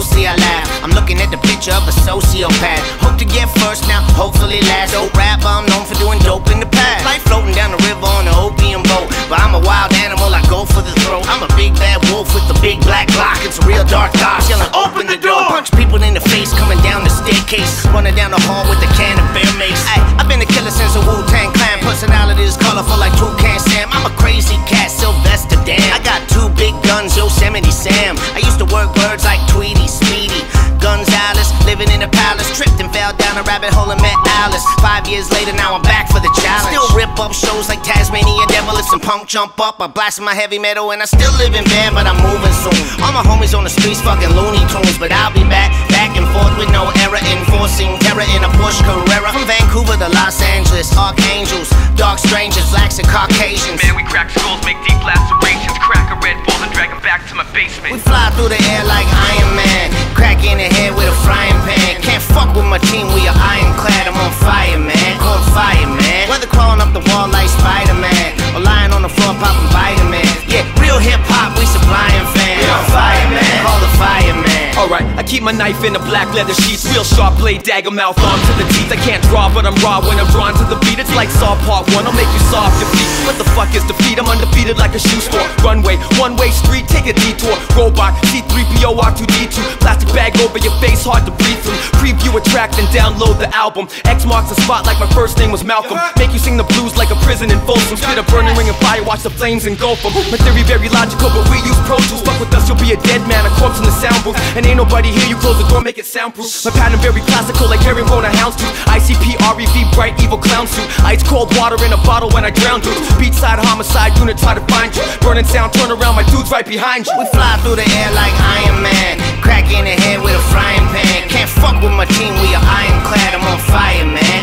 mostly I laugh. I'm looking at the picture of a sociopath. Hope to get first now, hopefully last. Dope rapper, I'm known for doing dope in the past. Like floating down the river on an opium boat. But I'm a wild animal, I go for the throat. I'm a big bad wolf with a big black block. It's a real dark thought, yelling open the door. Punch people in the face coming down the staircase. Running down the hall with a can of bear mace. I've been a killer since a Wu-Tang Clan. Personality is colorful like Toucan Sam. I'm a crazy cat, Sylvester Dan. I got 2 big guns, Yosemite Sam. I used to work birds like Tweety, Speedy, Gonzalez, living in a palace. Tripped and fell down a rabbit hole and met Alice. 5 years later, now I'm back for the challenge. Still rip up shows like Tasmania Devil. If some punk jump up, I blast my heavy metal. And I still live in bed, but I'm moving soon. All my homies on the streets fucking Looney Tunes. But I'll be back and forth with no error. Enforcing terror in a Porsche Carrera. From Vancouver to Los Angeles, archangels, dark strangers, blacks and Caucasians. Man, we crack skulls, make deep lacerations. Crack a Red Bull and drag them back to my basement. We fly through the air like Iron Man. Crack in the head with a frying pan. Can't fuck with my team, we are ironclad. I'm on fire, man, on fire, man. Whether crawling up the wall like Spider-Man or lying on the floor popping vitamin. Yeah, real hip-hop, we supplying fans. We on fire, man, call the fireman. Alright, I keep my knife in the black leather sheets. Real sharp blade, dagger mouth, arm to the teeth. I can't draw, but I'm raw when I'm drawn to the beat. It's like Saw Part 1, I'll make you saw off your feet. What the fuck is defeat? I'm undefeated like a shoe store. Runway, one-way street, take a detour. Robot, C3PO, R2D2. Plastic bag over your face, hard to breathe through. Preview a track, then download the album. X marks the spot like my first name was Malcolm. Make you sing the blues like a prison in Folsom. Spit a burning ring of fire, watch the flames engulf them. My theory very logical, but we use Pro Tools. Fuck with us, you'll be a dead man, a corpse in the sound booth. And ain't nobody here, you close the door, make it soundproof. My pattern very classical like Harry Rona houndstooth. ICP, REV, bright evil clown suit. Ice cold water in a bottle when I drown dudes. Beachside homicide unit try to find you. Burning sound, turn around, my dude's right behind you. We fly through the air like Iron Man. Crack in the head with a frying pan. Can't fuck with my team, we are ironclad. I'm on fire, man.